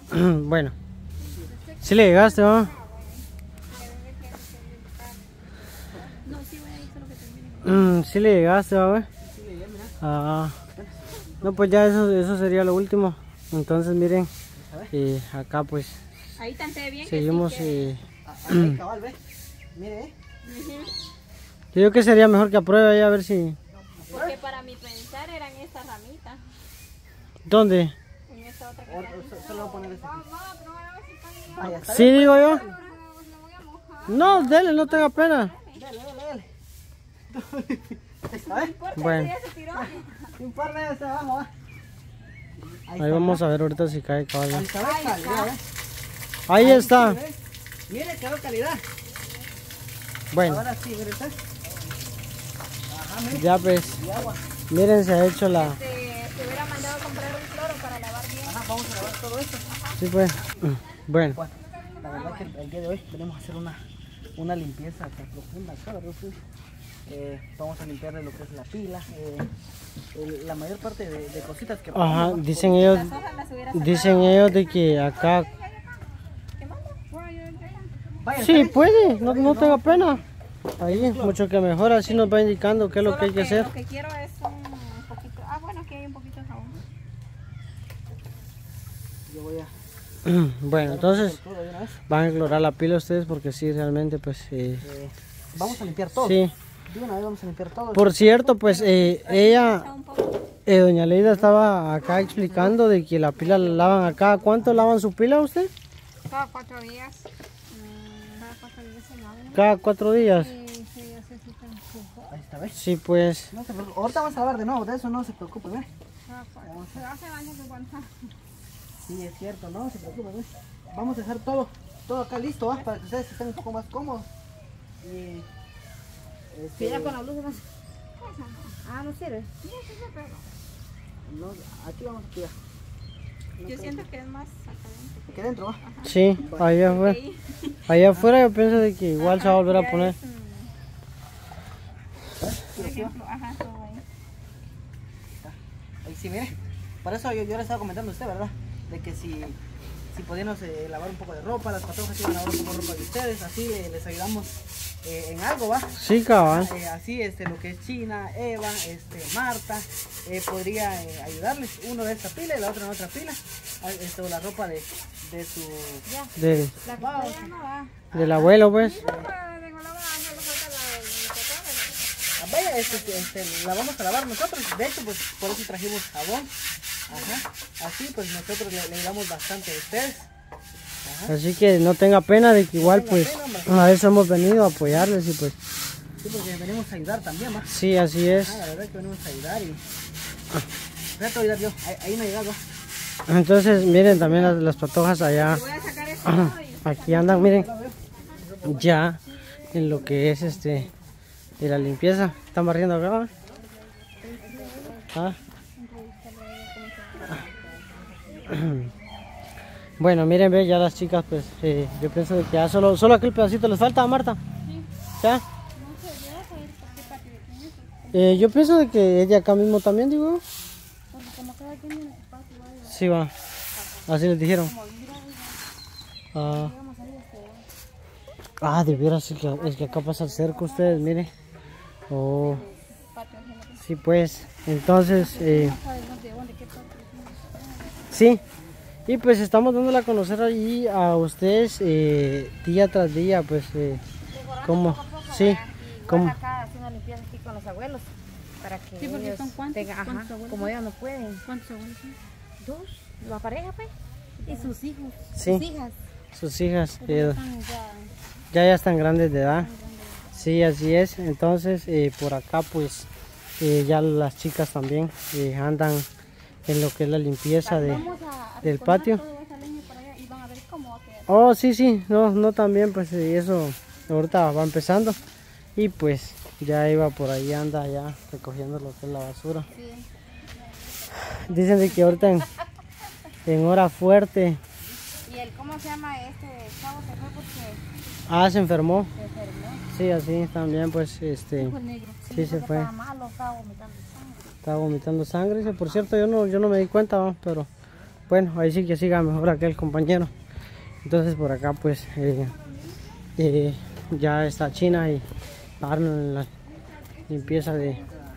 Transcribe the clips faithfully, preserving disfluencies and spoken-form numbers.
Bueno, si le llegaste, ¿no? Mm, si le llegaste, ¿va, güey? Ah, no, pues ya eso, eso sería lo último. Entonces, miren, eh, acá pues ahí tanté bien seguimos. Que sí que... eh, Ahí, cabal, ve. Mire, eh. Uh-huh. Yo creo que sería mejor que apruebe ahí a ver si. Porque para mi pensar eran estas ramitas. ¿Dónde? En esta otra que Ahora, solo voy a poner este aquí. Ah, ya está. Sí, digo yo. lo voy a mojar. No, dele, no tenga pena. Dale, dale, dale. A ver, Bueno, Ya se tiró. un par de hacia abajo, va. ahí vamos a ver ahorita si cae Ahí caballo. está la calidad, ¿eh? Ahí está. Sí, ¿ves? Mire, quedó calidad. Bueno, Ahora sí, mire usted. Ajá, mire. ya pues, Y agua. miren, se ha hecho la. Se, se hubiera mandado a comprar un cloro para lavar bien. Ajá, vamos a lavar todo esto. Sí, pues. Bueno, Bueno, la verdad que el, el día de hoy venimos a hacer una, una limpieza tan profunda acá, ¿verdad? Ustedes? Eh, vamos a limpiarle lo que es la pila, eh, el- la mayor parte de, de cositas que ajá, podemos, dicen ellos, Las hojas las hubiera sacado. dicen ellos de que acá. ¿Qué manda? Vaya, Sí, ¿está puede, no, no tenga pena. Ahí, mucho que mejor, así nos va indicando qué es lo que hay que hacer. Lo que quiero es un poquito. Ah, bueno, aquí hay un poquito de jabón. bien? Yo voy a Bueno, entonces todo de una vez. van a clorar la pila ustedes porque sí, realmente pues. Eh, Eh, vamos a limpiar todo. sí. De una vez vamos a limpiar todo. Por cierto, pues eh, ella, eh, doña Leida estaba acá explicando de que la pila la lavan acá. ¿Cuánto lavan su pila usted? Cada cuatro días. Mm, cada cuatro días se lava. Cada cuatro días. Sí, sí, ya se quita un poco. Ahí está, ¿ves? Sí, pues. No se preocupe. Ahorita vamos a lavar de nuevo, de eso no se preocupe, ¿ves? Cada cuatro. Se hace años que aguanta. Sí, es cierto, no se preocupe, ¿ves? Vamos a dejar todo, todo acá listo, ¿va? Para que ustedes estén un poco más cómodos. Y... Este, Sí, ya con la blusa no se... Ah, no sirve. no, aquí vamos a tirar. Yo siento que es más acá adentro. Aquí adentro, ¿va? Sí, allá afuera. Ahí. Allá afuera yo pienso de que igual se va a volver a Ya poner. es, mm, por ejemplo, ajá, todo ahí. Ahí sí, mire. Por eso yo, yo le estaba comentando a usted, ¿verdad? De que si, si podíamos eh, lavar un poco de ropa, las patojas iban a lavar un poco de ropa de ustedes, así eh, les ayudamos eh, en algo, ¿va? Sí, cabal. Eh, así, este, lo que es China, Eva, este, Marta, eh, podría eh, ayudarles, uno de esta pila y la otra en otra pila, ah, esto, la ropa de, de su... Ya. Del, La que Va, ya no va. del abuelo, pues. Tengo la baja, solo falta la del Ah, vaya, este, este, este, la vamos a lavar nosotros, de hecho, pues por eso trajimos jabón, ajá, así pues nosotros le, le ayudamos bastante a ustedes. Ajá. Así que no tenga pena de que igual tenga pues pena, hombre. a eso hemos venido a apoyarles y pues Sí, porque venimos a ayudar también, ¿va? sí, así es. Ah, la verdad que venimos a ayudar y... Voy a ayudar yo, ahí, ahí no he llegado. Entonces miren también las, las patojas allá. voy a sacar esto Ajá, y... aquí andan, miren, ya en lo que es este de la limpieza. Están barriendo acá, ¿va? Ah. Bueno, miren, ve, ya las chicas, pues eh, yo pienso de que ya solo, solo aquel pedacito les falta, Marta. ¿Ya? Eh, yo pienso de que es de acá mismo también, digo. Sí, va. Así les dijeron. Ah, ah de veras, es que, es que acá pasa el cerco, ustedes, miren. Oh. Sí, pues, entonces, eh, sí. Y pues estamos dándole a conocer allí a ustedes eh, día tras día, pues, eh, cómo, sí, cómo. Acá haciendo una limpieza aquí con los abuelos. Para que Sí, porque ellos son cuántos, tengan, ajá, cuántos abuelos. como ellos no pueden. ¿Cuántos abuelos son? Dos, la pareja, pues. Y sus hijos. Sí, Sus hijas. sus hijas Pero eh, están ya ya ya están grandes de edad. Sí, así es. Entonces, eh, por acá, pues, eh, ya las chicas también eh, andan en lo que es la limpieza de, vamos a, a del recoger patio. toda esa leña para allá y van a ver cómo va a quedar. Oh, sí, sí, no, no también, pues, y eso ahorita va empezando. Y pues, ya iba por ahí, anda ya recogiendo lo que es la basura. Sí. Dicen de que ahorita en, en hora fuerte, Y el, ¿cómo se llama este chavo? Se fue porque ah, se enfermó. se enfermó. Sí, así también, pues, este, Fue negro. sí se porque fue. Estaba malo, estaba vomitando sangre. Estaba vomitando sangre. Dice, por cierto, yo no, yo no me di cuenta, ¿va? Pero bueno, ahí sí que siga mejor aquel compañero. Entonces por acá pues eh, eh, ya está China y darle la limpieza de,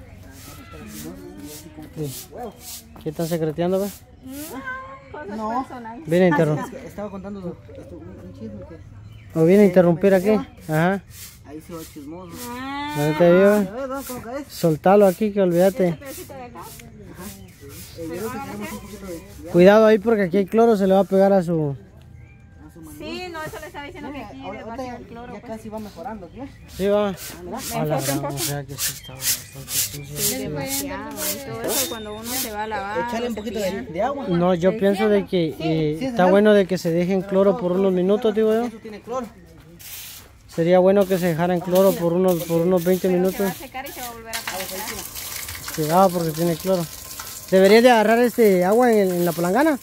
de ¿qué están secreteando? ¿Ve? No, Viene a interrumpir. es que estaba contando un, un chisme que ¿O viene a interrumpir aquí? Ajá. ahí se va chismoso. ¿Dónde te vio? A ver, ¿no? ¿Cómo caes? Soltalo aquí que olvídate. pedacito de acá. Eh, yo creo que tenemos un poquito de, de Cuidado ahí porque aquí hay cloro, se le va a pegar a su... a su mano. Sí, no, eso le estaba diciendo que aquí Ahora- es ahorita demasiado ya, cloro. ya Pues. casi va mejorando, ¿qué? Sí va. mira. A la Enfoque, gran, enfoque. o sea que sí estaba bastante sucio. Sí, demasiado. Y todo eso cuando uno se va a lavar. Echarle un poquito de, de agua. No, yo pienso de que eh, sí, está sí. bueno de que se dejen cloro por unos minutos, digo yo. Eso tiene cloro. Sería bueno que se dejaran cloro por unos por unos veinte Se va minutos. a secar y se va a volver a calentar. Cuidado porque tiene cloro. Deberías de agarrar este agua en, en la palangana.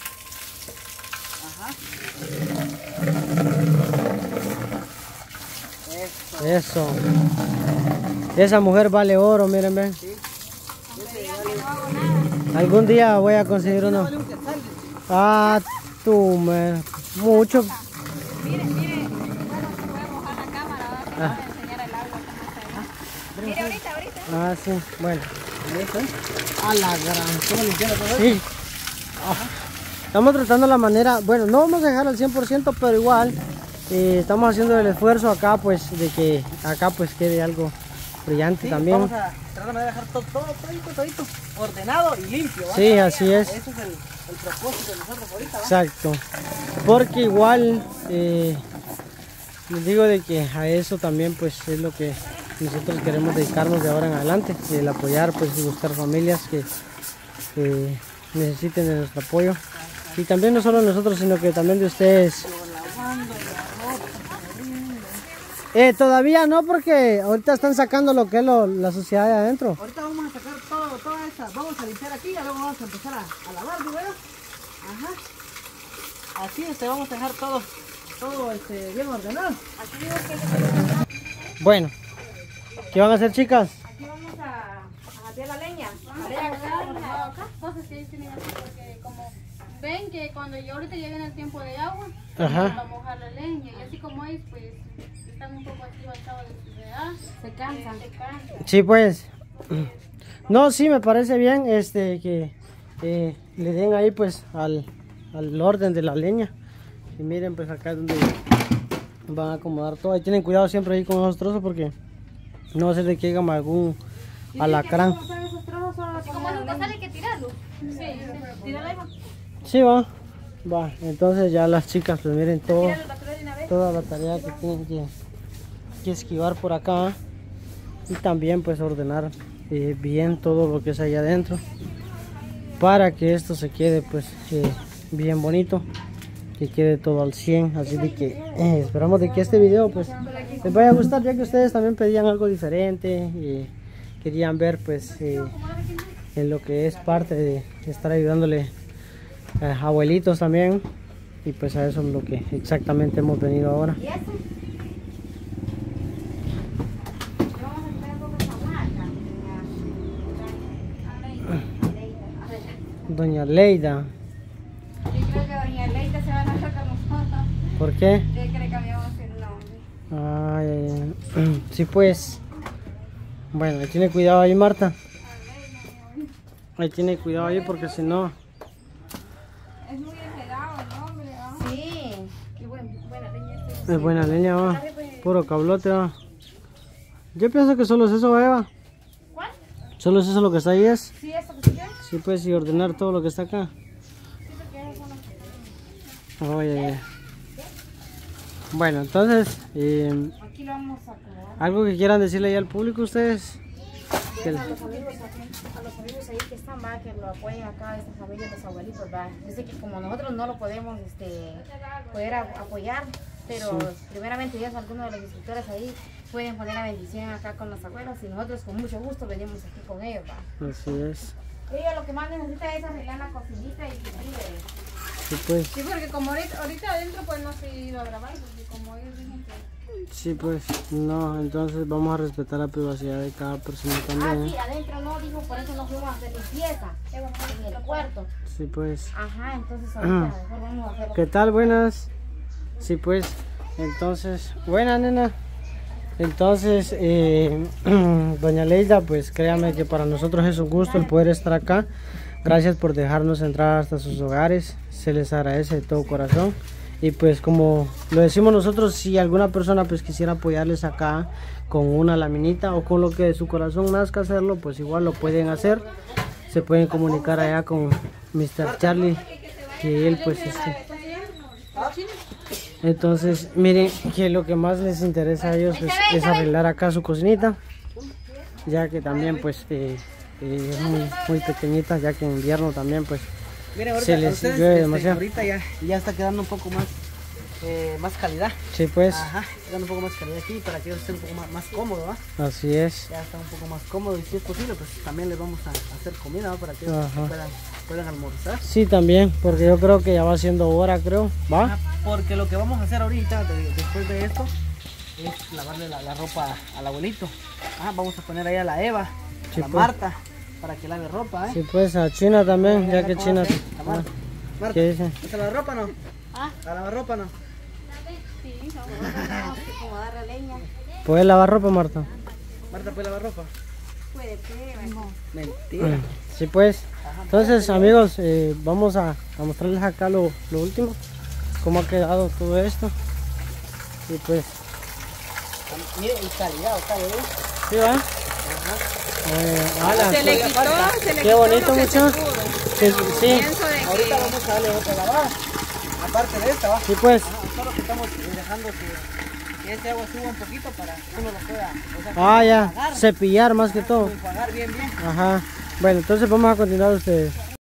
Eso. Esa mujer vale oro, miren, ven. Algún día voy a conseguir uno. Ah, tú, me... mucho. Mire, mire. Bueno, se puede mojar la cámara. Ahora se va a enseñar el agua. Mire, ahorita, ahorita. Ah, sí, bueno. A la gran. ¿Cómo limpiar todo eso? Sí. Ah, estamos tratando la manera, bueno, no vamos a dejar al cien por ciento, pero igual eh, estamos haciendo el esfuerzo acá, pues, de que acá pues quede algo brillante Sí, también. vamos a tratar de dejar todo, todo, todito, todito, ordenado y limpio, ¿va? Sí, así es. Ese es el, el propósito de nosotros ahorita, ¿va? Exacto. Porque igual, eh, les digo de que a eso también pues es lo que nosotros queremos dedicarnos de ahora en adelante, el apoyar pues y buscar familias que, que necesiten de nuestro apoyo. Y también no solo nosotros, sino que también de ustedes. Eh, todavía no, porque ahorita están sacando lo que es lo- la suciedad de adentro. Ahorita vamos a sacar todo, toda esta, vamos a limpiar aquí y luego vamos a empezar a, a lavar, ¿sí, bueno? Ajá. Así este, vamos a dejar todo, todo este, bien ordenado. Bueno, ¿qué van a hacer, chicas? Aquí vamos a, a batir la leña. Vamos a agarrar la- acá, cosas que ellos tienen que hacer, porque como ven que cuando yo ahorita ya viene el tiempo de agua, Ajá. vamos a mojar la leña, y así como ellos pues están un poco así avanzados de su edad, Se cansan. se cansan. Sí, pues. No, sí, me parece bien este que eh, le den ahí pues al, al orden de la leña. Y miren pues acá es donde van a acomodar todo. Ahí tienen cuidado siempre ahí con esos trozos porque no va a ser de que haya algún alacrán. Como nunca sale, hay que tirarlo. Sí, tíralo ahí, va. Sí, va. Va, entonces ya las chicas pues miren todo, Tíralo para atrás de una vez. toda la tarea que tienen que, que esquivar por acá. Y también pues ordenar eh, bien todo lo que es allá adentro para que esto se quede pues eh, bien bonito, que quede todo al cien. Así de que eh, esperamos de que este video pues les vaya a gustar, ya que ustedes también pedían algo diferente y querían ver pues eh, en lo que es parte de estar ayudándole a abuelitos también, y pues a eso es lo que exactamente hemos venido ahora. Doña Leida, Yo creo que doña Leita se va a enojar con nosotros. ¿por qué? Yo creo que cambiamos el nombre. Ay, ay, ay. Sí, pues. Bueno, ahí tiene cuidado ahí, Marta. Ahí tiene cuidado ahí porque si no... Es muy enredado el nombre, ¿no? Sí. Qué buen, buena leña este. Es buena leña, va. Puro cablote, va. Yo pienso que solo es eso, va, Eva. ¿Cuál? Solo es eso lo que está ahí, es. Sí, eso que se queda. Sí, pues, y ordenar todo lo que está acá. Oye, oye. Bueno, entonces, eh, Aquí lo vamos a acomodar. algo que quieran decirle ahí al público ustedes. Que- A los amigos aquí, a los amigos ahí que están, va, que lo apoyen acá a esta familia de los abuelitos, va. Dice que como nosotros no lo podemos este, poder a- apoyar, pero primeramente Dios, algunos de los instructores ahí pueden poner la bendición acá con los abuelos y nosotros con mucho gusto venimos aquí con ellos, va. Así es. Ella lo que más necesita es arreglar la cocinita y Sí, pues. Sí, porque como ahorita, ahorita adentro pues no se ha ido a grabar, porque como ellos dicen que Sí, pues, no, entonces vamos a respetar la privacidad de cada persona Ah, también. sí, adentro no, dijo, por eso no fuimos a hacer limpieza en el cuarto. Sí, pues. Ajá, entonces ahorita mejor vamos a hacer. ¿Qué tal? Buenas. Sí, pues, entonces, buena nena. Entonces, eh, doña Leida, pues créame que para nosotros es un gusto el poder estar acá. Gracias por dejarnos entrar hasta sus hogares. Se les agradece de todo corazón. Y pues como lo decimos nosotros, si alguna persona pues quisiera apoyarles acá con una laminita o con lo que de su corazón nazca hacerlo, pues igual lo pueden hacer. Se pueden comunicar allá con mister Charlie, que él pues este. Entonces miren que lo que más les interesa a ellos pues, es arreglar acá su cocinita, ya que también pues eh, eh, es muy, muy pequeñita, ya que en invierno también pues Miren, ahorita, se les ustedes, llueve este, demasiado. ahorita ya, ya está quedando un poco más, eh, más calidad. Sí, pues, Ajá, quedando un poco más calidad aquí para que ellos estén un poco más, más cómodos, ¿va? así es. Ya está un poco más cómodo y si es posible, pues también les vamos a hacer comida, ¿va? Para que ellos Ajá. puedan, puedan almorzar. Sí, también, porque yo creo que ya va siendo hora, creo, ¿va? Ajá, porque lo que vamos a hacer ahorita, de- después de esto, es lavarle la, la ropa al abuelito. Ajá, vamos a poner ahí a la Eva, a Sí, la pues. Marta, para que lave ropa, ¿eh? Sí, pues, a China también, ya que ¿Cómo China... hace? La Marta. Marta, ¿Qué dice? ¿vas a lavar ropa no? Ah. ¿A lavar ropa no? Sí, vamos. Como darle leña. ¿Puedes lavar ropa, Marta? Marta, ¿puede lavar ropa? Puede que, no. Mentira. Sí, pues. Entonces, amigos, eh, vamos a, a mostrarles acá lo, lo último, cómo ha quedado todo esto. Y pues, Mire el calidad, ¿está bien? ¿sí va? Eh, ala, Se le qué- quitó, se le qué quitó bonito, lo que se mucho. pudo. Sí, sí, Pienso de Ahorita que vamos a darle otra lavada, aparte de esta, ¿va? sí, pues. Ajá, solo que estamos dejando que, que este agua suba un poquito para que uno lo pueda, o sea, que Ah, ya, enjuagar, cepillar más que todo. enjuagar bien, bien. Ajá. Bueno, entonces vamos a continuar ustedes.